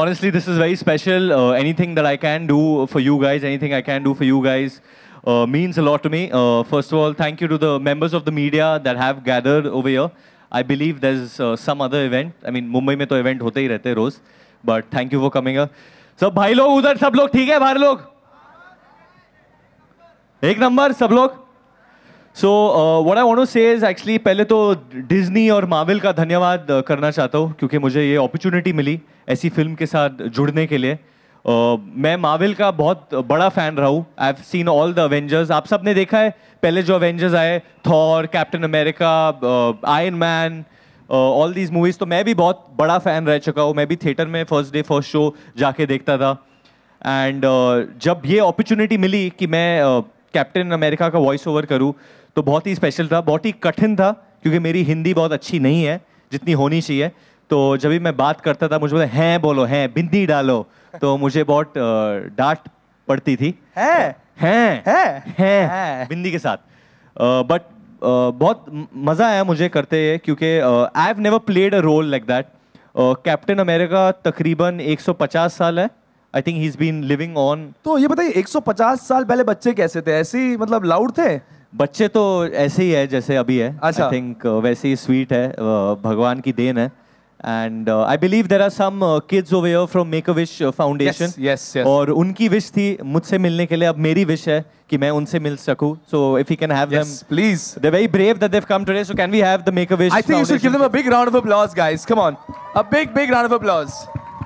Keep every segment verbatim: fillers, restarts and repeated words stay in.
honestly, this is very special. Uh, anything that I can do for you guys, anything I can do for you guys uh, means a lot to me. Uh, first of all, thank you to the members of the media that have gathered over here. I believe there's uh, some other event. I mean, Mumbai में तो event होते ही रहते हैं रोज. But thank you for coming here. सब भाई लोग उधर सब लोग ठीक है बाहर लोग? एक नंबर सब लोग. So uh, what I want to say is actually पहले तो डिज्नी और मार्वल का धन्यवाद uh, करना चाहता हूँ क्योंकि मुझे ये अपॉर्चुनिटी मिली ऐसी फिल्म के साथ जुड़ने के लिए. uh, मैं मार्वल का बहुत बड़ा फैन रहा हूँ. I have seen all the Avengers. आप सब ने देखा है पहले जो अवेंजर्स आए, Thor, Captain America, Iron Man, all these movies. तो मैं भी बहुत बड़ा फैन रह चुका हूँ. मैं भी थिएटर में फर्स्ट डे फर्स्ट शो जाके देखता था. एंड uh, जब ये अपॉर्चुनिटी मिली कि मैं कैप्टन uh, अमेरिका का वॉइस ओवर करूँ तो बहुत ही स्पेशल था, बहुत ही कठिन था क्योंकि मेरी हिंदी बहुत अच्छी नहीं है जितनी होनी चाहिए. तो जब भी मैं बात करता था मुझे बोलते हैं बोलो, हैं बिंदी डालो, तो मुझे बहुत डांट पड़ती थी. हैं हैं हैं हैं बिंदी के साथ. बट uh, uh, बहुत मज़ा आया मुझे करते हैं क्योंकि I have never played a role like that. Captain America तकरीबन एक सौ पचास साल है. I think he is been living on. तो ये बताइए एक सौ पचास साल पहले बच्चे कैसे थे? ऐसे ही मतलब लाउड थे? बच्चे तो ऐसे ही है जैसे अभी है. अच्छा. आई थिंक uh, वैसे ही स्वीट है. uh, भगवान की देन है. And I believe there are some kids over here from Make a Wish Foundation. Yes yes. और उनकी विश थी मुझसे मिलने के लिए. अब मेरी विश है कि मैं उनसे मिल सकूं. So if you can have them please. They are very brave that they have come today. So can we have the Make a Wish? I think you should give them a big round of applause guys. Come on, a big big round of applause.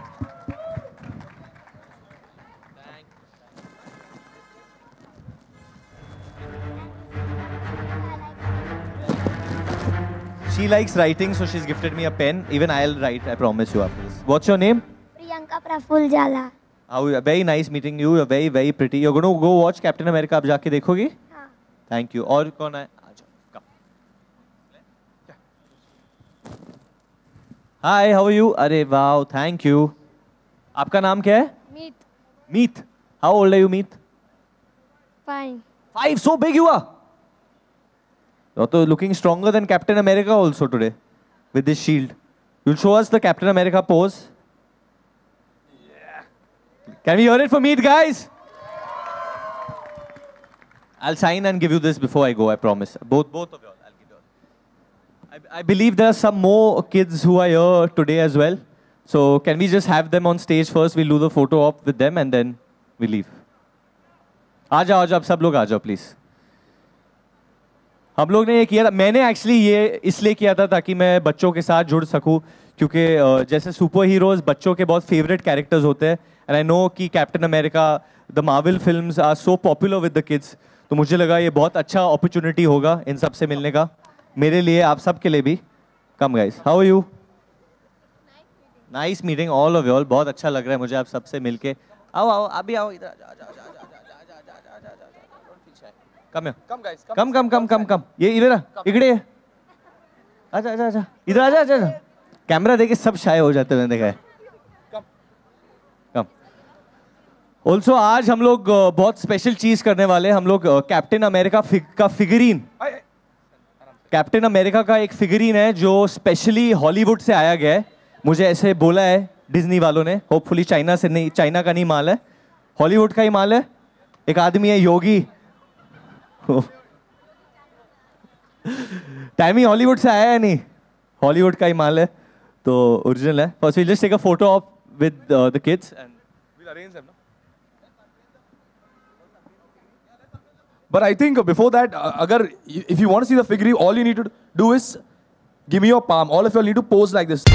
She likes writing, so she's gifted me a pen. Even I'll write, I promise you after this. What's your name? Priyanka Praful Jala. How? Very nice meeting you. You're very, very pretty. You're going to go watch Captain America. आप जाके देखोगी? हाँ. Thank you. और कौन है? आ जाओ. Come. Hi, how are you? अरे wow, thank you. आपका नाम क्या है? Meet. Meet. How old are you, Meet? Fine. Five. So big you are. You're so looking stronger than Captain America also today with this shield. You'll show us the Captain America pose. Yeah. Can we hear it for Meet, guys? I'll sign and give you this before I go, I promise. Both, both of you all. I'll give you all. I, I believe there are some more kids who are here today as well. So can we just have them on stage first? We'll do the photo op with them and then we leave. आ जाओ, आ जाओ, सब लोग आ जाओ, please. हम लोग ने ये किया था. मैंने एक्चुअली ये इसलिए किया था ताकि मैं बच्चों के साथ जुड़ सकूं क्योंकि जैसे सुपर हीरोज बच्चों के बहुत फेवरेट कैरेक्टर्स होते हैं. एंड आई नो कि Captain America, the Marvel films are so popular with the kids. तो मुझे लगा ये बहुत अच्छा अपॉर्चुनिटी होगा इन सब से मिलने का, मेरे लिए, आप सब के लिए भी. Come guys, how are you? Nice meeting all of you all. बहुत अच्छा लग रहा है मुझे आप सबसे मिलके. आओ आओ, अभी आओ इधर. Come come guys, come come come come come. ये इधर इकड़े. आजा आजा आजा इधर आजा आजा. कैमरा देके सब शाये हो जाते हैं, देखा है. कम कम. ऑल्सो आज हम लोग बहुत स्पेशल चीज करने वाले. हम लोग कैप्टन अमेरिका का फिगरीन, कैप्टन अमेरिका का एक फिगरीन है जो स्पेशली हॉलीवुड से आया गया है. मुझे ऐसे बोला है डिज्नी वालों ने. होपफुली चाइना से नहीं, चाइना का नहीं माल है, हॉलीवुड का ही माल है. एक आदमी है योगी, टाइमी हॉलीवुड से आया है नहीं, हॉलीवुड का ही माल है, तो ओरिजिनल है. First we'll just take a photo of with the kids and we'll arrange them. But I think before that, uh, agar if you want to see the figure, all you need to do is give me your palm. All of you all need to pose like this.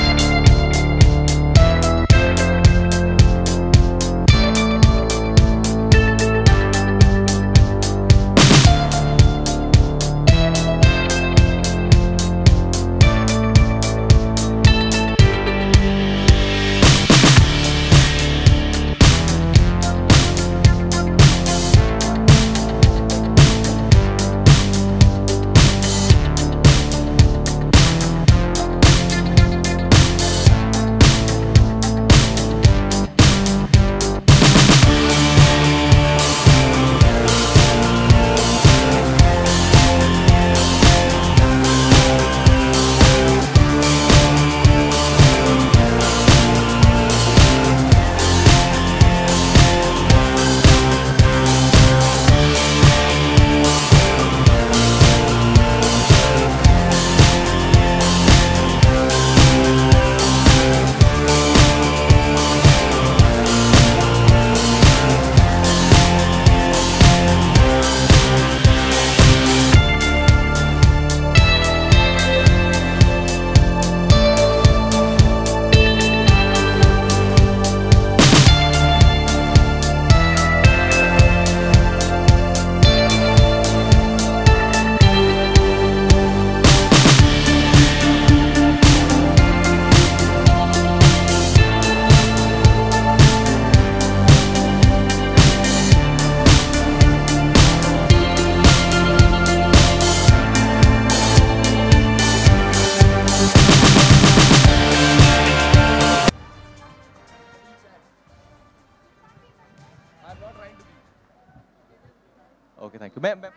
मैं, मैं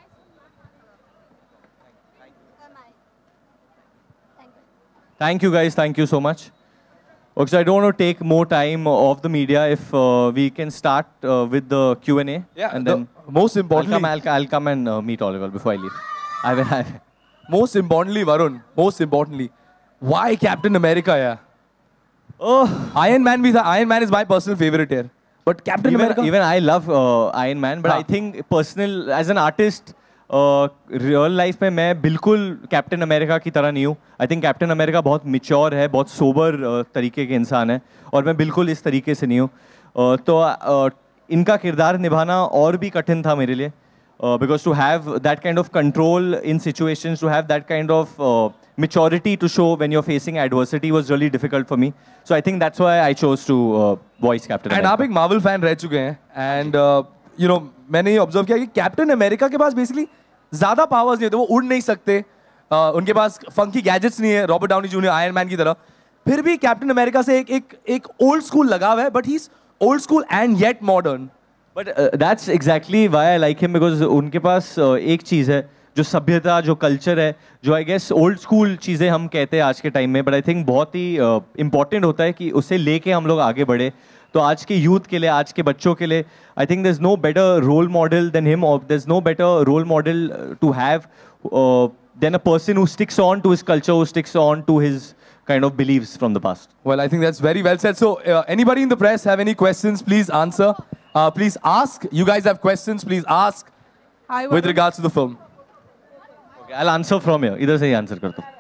Thank you guys, thank you so much. Okay, so I don't want to take more time of the media. If uh, we can start uh, with the Q and A. Yeah, and the then most I'll importantly, come, I'll, I'll come and uh, meet Oliver before I leave. I will have. most importantly, Varun, most importantly, why Captain America, yeah? Oh, Iron Man, भी था. Iron Man is my personal favorite here. But Captain even, America? even I love uh, Iron Man, but हाँ. I think personal, as an artist, uh, real life में मैं बिल्कुल captain America की तरह नहीं हूँ. I think कैप्टन अमेरिका बहुत mature है, बहुत sober uh, तरीके के इंसान है, और मैं बिल्कुल इस तरीके से नहीं हूँ. uh, तो uh, इनका किरदार निभाना और भी कठिन था मेरे लिए. Uh, because to have that kind of control in situations, to have that kind of uh, maturity to show when you're facing adversity was really difficult for me. So I think that's why I chose to uh, voice Captain And America. आप एक Marvel fan रह चुके हैं. And uh, you know, मैंने ये observe किया कि Captain America के पास basically ज़्यादा powers नहीं होते, वो उड़ नहीं सकते. uh, उनके पास funky gadgets नहीं है, Robert Downey Junior Iron Man की तरह. फिर भी Captain America से एक एक एक old school लगाव है, but he's old school and yet modern. But uh, that's exactly why I like him, because उनके पास uh, एक चीज़ है जो सभ्यता, जो कल्चर है, जो आई गेस ओल्ड स्कूल चीज़ें हम कहते हैं आज के टाइम में, बट आई थिंक बहुत ही इम्पॉर्टेंट uh, होता है कि उसे लेके हम लोग आगे बढ़े. तो आज के यूथ के लिए, आज के बच्चों के लिए, I think there is no better role model than him, और there is no better role model to have than a person who sticks on to his culture, who sticks on to his kind of beliefs from the past. Well, I think that's very well said. So, uh, anybody in the press have any questions, please answer. Uh, please ask. You guys have questions, please ask Hi, with Varun. regards to the film. Okay, I'll answer from here. इधर से ही answer करता हूँ.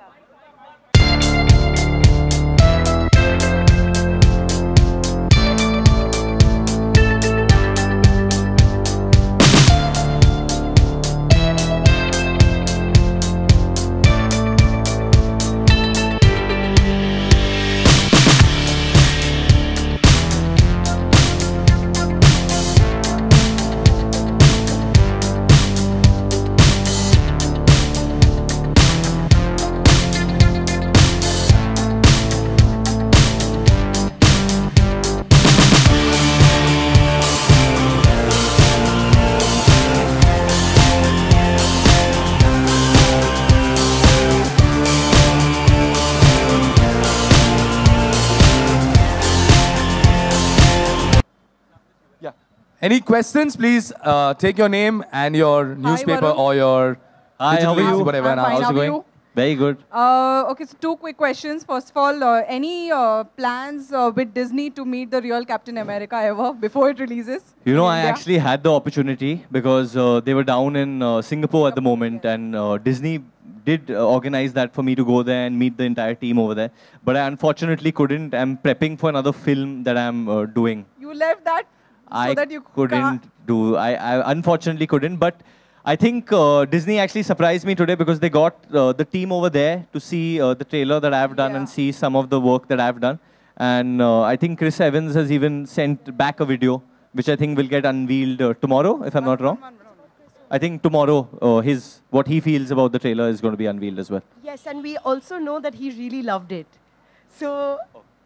Any questions, please uh, take your name and your newspaper Varun. or your Hi, how are digital you? whatever. I'm and fine. ask. How How's it are going? you? Very good. Uh, okay, so two quick questions. First of all, uh, any uh, plans uh, with Disney to meet the real Captain America ever before it releases? You know, in I India? actually had the opportunity because uh, they were down in uh, Singapore at the moment, and uh, Disney did uh, organize that for me to go there and meet the entire team over there. But I unfortunately couldn't. I'm prepping for another film that I'm uh, doing. You left that so I that you couldn't can't. do. I, I unfortunately couldn't. But I think uh, Disney actually surprised me today because they got uh, the team over there to see uh, the trailer that I've done Yeah. and see some of the work that I've done. And uh, I think Chris Evans has even sent back a video, which I think will get unveiled uh, tomorrow, if I'm not wrong. I think tomorrow, uh, his what he feels about the trailer is going to be unveiled as well. Yes, and we also know that he really loved it. So,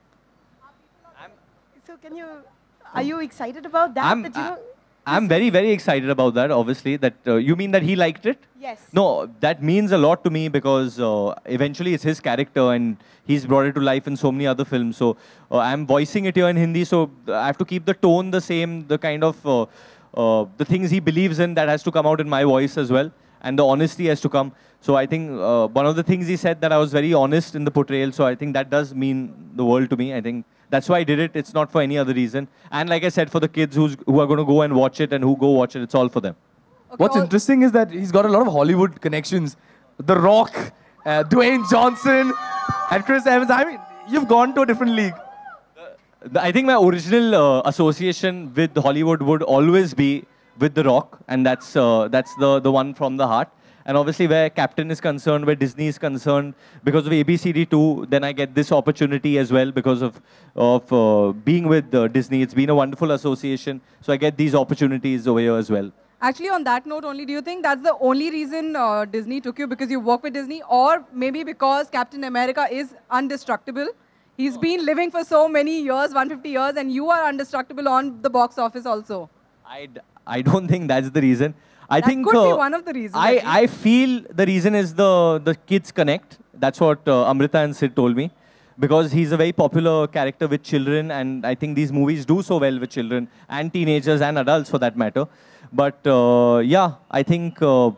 so can you, are you excited about that? I'm, that you I- know, I'm very, very excited about that, obviously. That uh, you mean that he liked it? yes. No, that means a lot to me because uh, eventually it's his character and he's brought it to life in so many other films. So uh, I'm voicing it here in Hindi, so I have to keep the tone the same, the kind of uh, uh, the things he believes in that has to come out in my voice as well, and the honesty has to come. So I think uh, one of the things he said that I was very honest in the portrayal. So I think that does mean the world to me. I think that's why I did it. It's not for any other reason. And like I said, for the kids who's, who are going to go and watch it and who go watch it, it's all for them. Okay, What's all- interesting is that he's got a lot of Hollywood connections. The Rock, uh, Dwayne Johnson, and Chris Evans. I mean, you've gone to a different league. The- I think my original uh, association with Hollywood would always be with The Rock, and that's uh, that's the the one from the heart. And obviously, where Captain is concerned, where Disney is concerned, because of A B C D two, then I get this opportunity as well because of of uh, being with uh, Disney. It's been a wonderful association, so I get these opportunities over here as well. Actually, on that note only, do you think that's the only reason uh, Disney took you because you work with Disney, or maybe because Captain America is indestructible? He's been living for so many years, one hundred fifty years, and you are indestructible on the box office also. I, d- I don't think that's the reason. I That think could be uh, one of the reasons, I, at least. I feel the reason is the the kids connect. That's what uh, Amrita and Sid told me, because he's a very popular character with children, and I think these movies do so well with children and teenagers and adults for that matter. But uh, yeah, I think uh,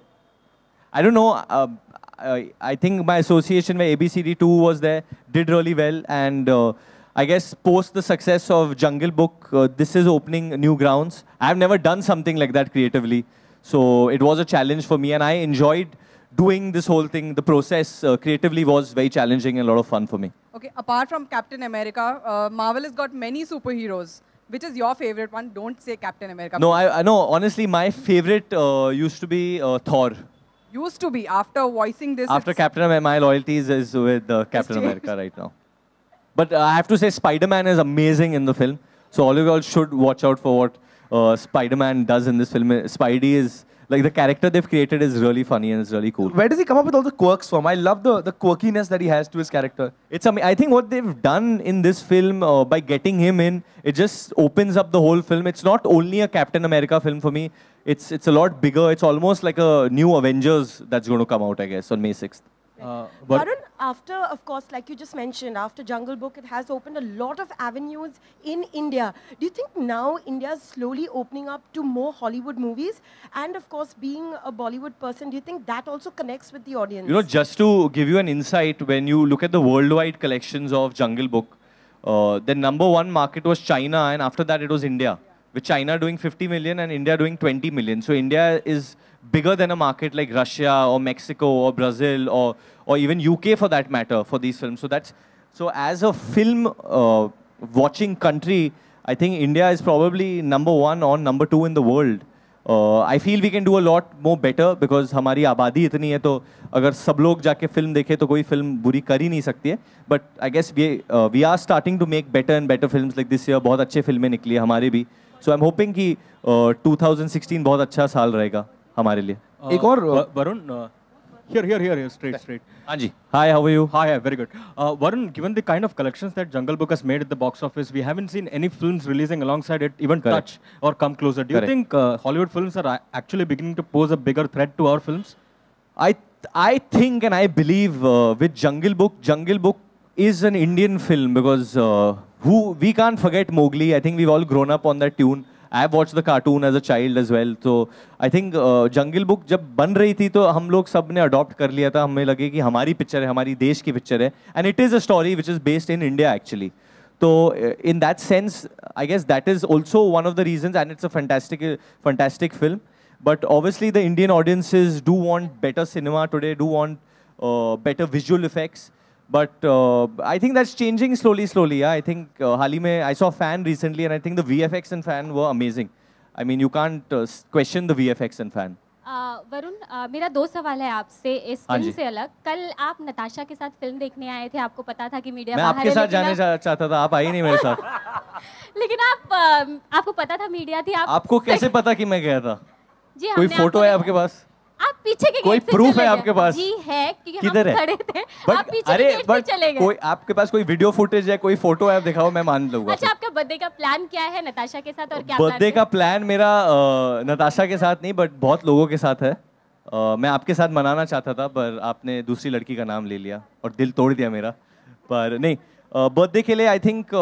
I don't know. Uh, I, I think my association with A B C D two was there, did really well, and uh, I guess post the success of Jungle Book, uh, this is opening new grounds. I've never done something like that creatively, so it was a challenge for me, and I enjoyed doing this whole thing. The process uh, creatively was very challenging and a lot of fun for me. Okay, apart from Captain America, uh, Marvel has got many superheroes. Which is your favorite one? Don't say Captain America. No, I, I know. Honestly, my favorite uh, used to be uh, Thor. Used to be. After voicing this. After it's- Captain America, my loyalties is with uh, Captain changed. America right now. But uh, I have to say, Spider-Man is amazing in the film. So all of you all should watch out for what uh, Spider-Man does in this film. Spidey is, like, the character they've created is really funny and it's really cool. Where does he come up with all the quirks from? I love the, the quirkiness that he has to his character. It's ama- I think what they've done in this film, uh, by getting him in, it just opens up the whole film. It's not only a Captain America film for me. It's, it's a lot bigger. It's almost like a new Avengers that's going to come out, I guess, on May sixth. Uh, Varun, after, of course, like you just mentioned, after Jungle Book, it has opened a lot of avenues in India. Do you think now India is slowly opening up to more Hollywood movies? And, of course, being a Bollywood person, do you think that also connects with the audience? You know, just to give you an insight, when you look at the worldwide collections of Jungle Book, uh, the number one market was China, and after that it was India. With China doing fifty million and India doing twenty million. So India is bigger than a market like Russia or Mexico or Brazil or or even U K for that matter for these films. So that's so as a film uh, watching country, I think India is probably number one or number two in the world. Uh, I feel we can do a lot more better because हमारी आबादी इतनी है तो अगर सब लोग जाके film देखें तो कोई फिल्म बुरी कर ही नहीं सकती है. But I guess we uh, we are starting to make better and better films like this year. बहुत अच्छे फिल्में निकली है हमारे भी. So I'm hoping कि uh, twenty sixteen बहुत अच्छा साल रहेगा हमारे लिए. Uh, एक और Va- Varun, uh, here, here, here, here, straight, straight. हाँ जी. Hi, how are you? Hi, hi, very good. Uh, Varun, given the kind of collections that Jungle Book has made at the box office, we haven't seen any films releasing alongside it even Correct. touch or come closer. Do you Correct. think uh, Hollywood films are a- actually beginning to pose a bigger threat to our films? I I think and I believe uh, with Jungle Book, Jungle Book is an Indian film because uh, who we can't forget Mowgli. I think we've all grown up on that tune. I've watched the cartoon as a child as well. So I think uh, Jungle Book जब बन रही थी तो हम लोग सब ने adopt कर लिया था. हमें लगे कि हमारी picture है, हमारी देश की picture है. And it is a story which is based in India actually. So uh, in that sense, I guess that is also one of the reasons, and it's a fantastic, uh, fantastic film. But obviously, the Indian audiences do want better cinema today, do want uh, better visual effects. But uh, I think that's changing slowly, slowly. Yeah, I think uh, हाल ही में I saw Fan recently, and I think the V F X in Fan were amazing. I mean, you can't uh, s- question the V F X in Fan. आ, वरुण आ, मेरा दो सवाल है आपसे इस हाँ film जी। से अलग. कल आप नताशा के साथ फिल्म देखने आए थे. आपको पता था कि मीडिया मैं बाहर आपके है, साथ लेकिन जाने आप- चा, चाहता था, आप आई नहीं मेरे साथ. लेकिन आप आ, आपको पता था मीडिया थी. आप आपको कैसे पता कि मैं गया था? जी, कोई हमने फोटो आपको- है आपके पास? आप पीछे के कोई गेट से proof चले है गए. आपके पास? जी है कि हम किधर है? खड़े थे. आप बट पीछे अरे के गेट से बट चले गए. कोई आपके पास कोई वीडियो फुटेज है, कोई फोटो है, आप दिखाओ, मैं मान लूंगा. अच्छा, आपका बर्थडे का प्लान क्या है नताशा के साथ और क्या plan बर्थडे है? का प्लान मेरा अ, नताशा के साथ नहीं बट बहुत लोगों के साथ है. अ, मैं आपके साथ मनाना चाहता था पर आपने दूसरी लड़की का नाम ले लिया और दिल तोड़ दिया मेरा. पर नहीं, बर्थडे के लिए I think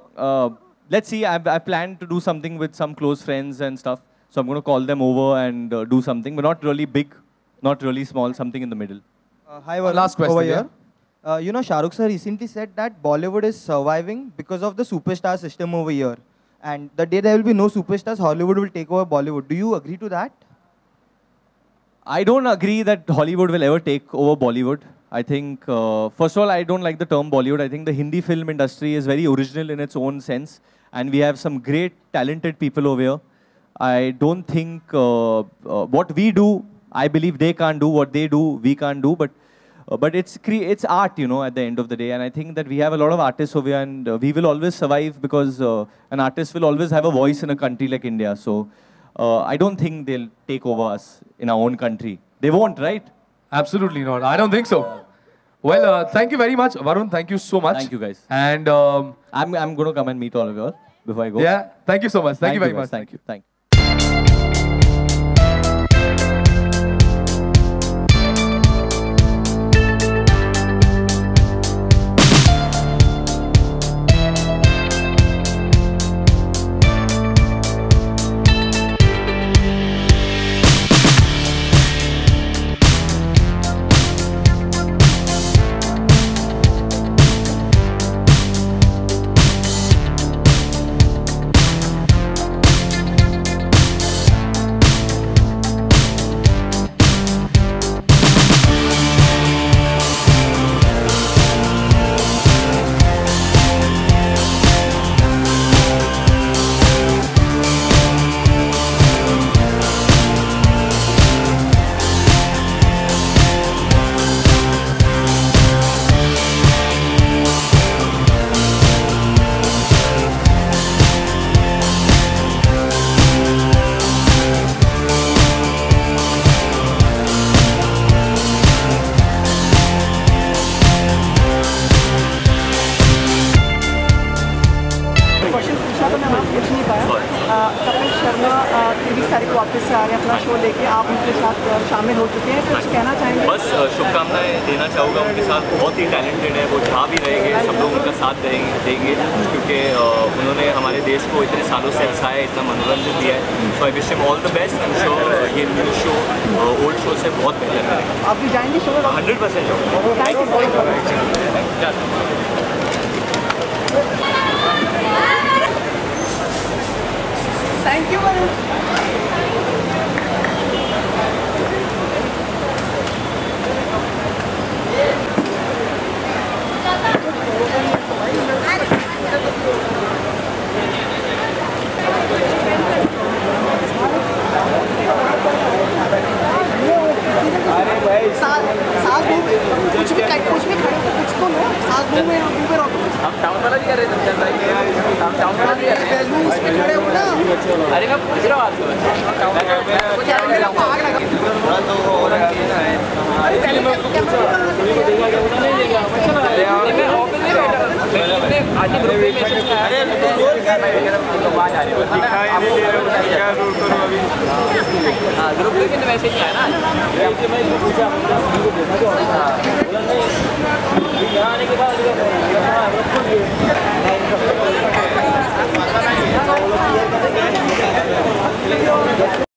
let's see, I I plan to do something with some close friends and stuff. So I'm going to call them over and uh, do something, but not really big, not really small, something in the middle. Uh, hi, Varun. Last question, Over yeah. here. Uh, you know, Shah Rukh sir recently said that Bollywood is surviving because of the superstar system over here. And the day there will be no superstars, Hollywood will take over Bollywood. Do you agree to that? I don't agree that Hollywood will ever take over Bollywood. I think, uh, first of all, I don't like the term Bollywood. I think the Hindi film industry is very original in its own sense. And we have some great, talented people over here. I don't think uh, uh, what we do, I believe they can't do. What they do, we can't do. But uh, but it's cre- it's art, you know, at the end of the day. And I think that we have a lot of artists over here, and uh, we will always survive because uh, an artist will always have a voice in a country like India. So uh, I don't think they'll take over us in our own country. They won't, right? Absolutely not. I don't think so. Well, uh, thank you very much, Varun. Thank you so much. Thank you, guys. And um, I'm I'm going to come and meet all of you all before I go. yeah, thank you so much. Thank, you very guys. much. Thank you. Thank you. Office से आ रहे हैं अपना show लेके, आप उनके साथ शामिल हो चुके हैं, कुछ कहना चाहेंगे? बस अ, शुभकामनाएं देना चाहूँगा उनके साथ। बहुत ही टैलेंटेड है वो, जहाँ भी रहेंगे सब लोग उनका साथ देंगे देंगे क्योंकि अ, उन्होंने हमारे देश को इतने सालों से हंसाया, इतना मनोरंजन दिया है। So I wish him all the best. I am sure ये न्यू शो ओल्ड शो से बहुत बेहतर करेगा। आप भी जाएंगे शो में? हंड्रेड परसेंट जाऊँगा। Thank you so much. Thank you Varun. साथ साथ मुंह में कुछ भी कुछ भी खड़े हो कुछ तो लो, साथ मुंह में मुंह में रखो। हम टाउन वाला भी कर रहे थे, चल रहा है हम टाउन वाला भी कर रहे हैं। उसमें खड़े हो ना। अरे मैं पूछ रहा हूँ आपको, कुछ आगे लगा आग लगा ग्रुप लेकिन वैसे नहीं आया ना।